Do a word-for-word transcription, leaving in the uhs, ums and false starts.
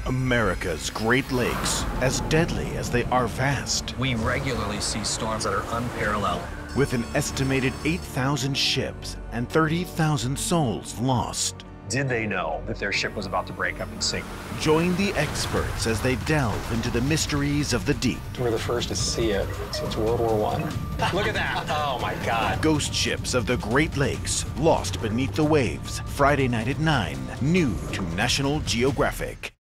America's Great Lakes, as deadly as they are vast. We regularly see storms that are unparalleled. With an estimated eight thousand ships and thirty thousand souls lost. Did they know that their ship was about to break up and sink? Join the experts as they delve into the mysteries of the deep. We're the first to see it since World War One. Look at that! Oh my God! Ghost ships of the Great Lakes, lost beneath the waves. Friday night at nine, new to National Geographic.